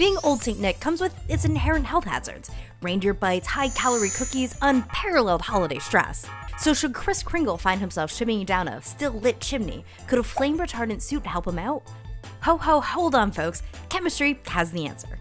Being Old St. Nick comes with its inherent health hazards: reindeer bites, high-calorie cookies, unparalleled holiday stress. So should Kris Kringle find himself shimmying down a still-lit chimney, could a flame retardant suit help him out? Hold on folks, chemistry has the answer.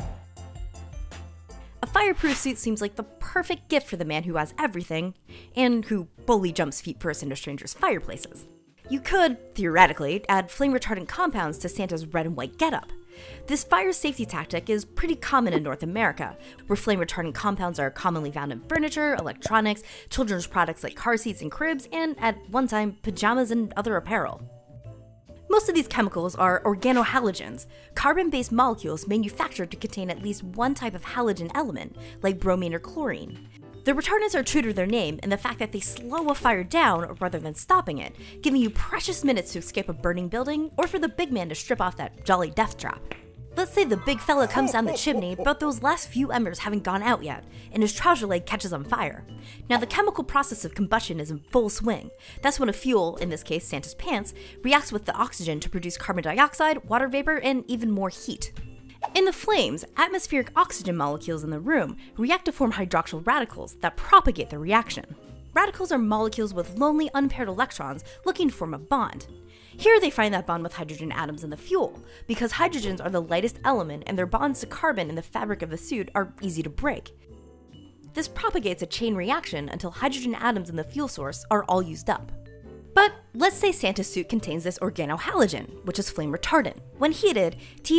A fireproof suit seems like the perfect gift for the man who has everything, and who bully jumps feet first into strangers' fireplaces. You could, theoretically, add flame-retardant compounds to Santa's red and white getup. This fire safety tactic is pretty common in North America, where flame-retardant compounds are commonly found in furniture, electronics, children's products like car seats and cribs, and, at one time, pajamas and other apparel. Most of these chemicals are organohalogens, carbon-based molecules manufactured to contain at least one type of halogen element, like bromine or chlorine. The retardants are true to their name in the fact that they slow a fire down rather than stopping it, giving you precious minutes to escape a burning building or for the big man to strip off that jolly death drop. Let's say the big fella comes down the chimney, but those last few embers haven't gone out yet, and his trouser leg catches on fire. Now the chemical process of combustion is in full swing. That's when a fuel, in this case Santa's pants, reacts with the oxygen to produce carbon dioxide, water vapor, and even more heat. In the flames, atmospheric oxygen molecules in the room react to form hydroxyl radicals that propagate the reaction. Radicals are molecules with lonely unpaired electrons looking to form a bond. Here they find that bond with hydrogen atoms in the fuel, because hydrogens are the lightest element and their bonds to carbon in the fabric of the suit are easy to break. This propagates a chain reaction until hydrogen atoms in the fuel source are all used up. But let's say Santa's suit contains this organohalogen, which is flame retardant. When heated,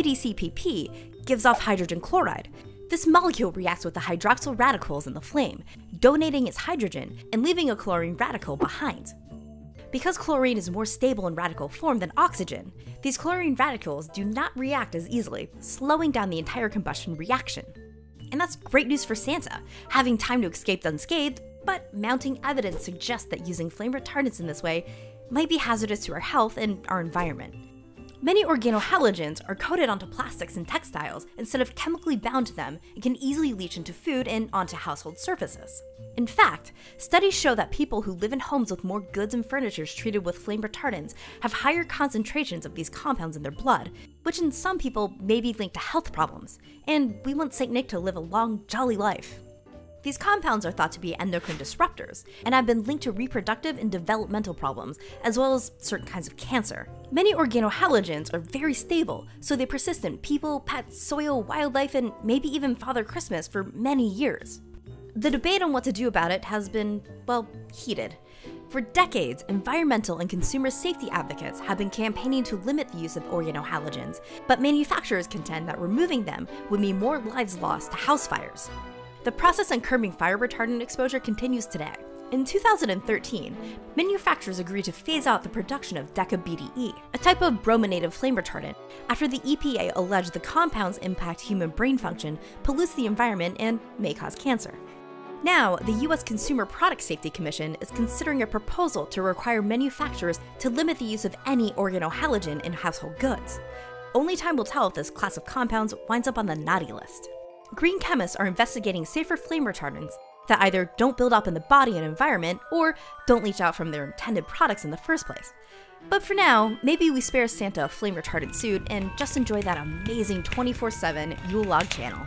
TDCPP gives off hydrogen chloride. This molecule reacts with the hydroxyl radicals in the flame, donating its hydrogen and leaving a chlorine radical behind. Because chlorine is more stable in radical form than oxygen, these chlorine radicals do not react as easily, slowing down the entire combustion reaction. And that's great news for Santa, having time to escape unscathed, but mounting evidence suggests that using flame retardants in this way might be hazardous to our health and our environment. Many organohalogens are coated onto plastics and textiles instead of chemically bound to them and can easily leach into food and onto household surfaces. In fact, studies show that people who live in homes with more goods and furniture treated with flame retardants have higher concentrations of these compounds in their blood, which in some people may be linked to health problems, and we want St. Nick to live a long, jolly life. These compounds are thought to be endocrine disruptors and have been linked to reproductive and developmental problems, as well as certain kinds of cancer. Many organohalogens are very stable, so they persist in people, pets, soil, wildlife, and maybe even Father Christmas for many years. The debate on what to do about it has been, well, heated. For decades, environmental and consumer safety advocates have been campaigning to limit the use of organohalogens, but manufacturers contend that removing them would mean more lives lost to house fires. The process on curbing fire retardant exposure continues today. In 2013, manufacturers agreed to phase out the production of Deca-BDE, a type of brominated flame retardant, after the EPA alleged the compounds impact human brain function, pollutes the environment, and may cause cancer. Now, the US Consumer Product Safety Commission is considering a proposal to require manufacturers to limit the use of any organohalogen in household goods. Only time will tell if this class of compounds winds up on the naughty list. Green chemists are investigating safer flame retardants that either don't build up in the body and environment or don't leach out from their intended products in the first place. But for now, maybe we spare Santa a flame retardant suit and just enjoy that amazing 24/7 Yule log channel.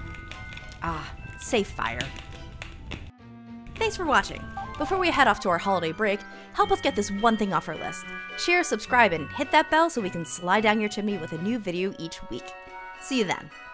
Ah, safe fire. Thanks for watching. Before we head off to our holiday break, help us get this one thing off our list. Share, subscribe, and hit that bell so we can slide down your chimney with a new video each week. See you then.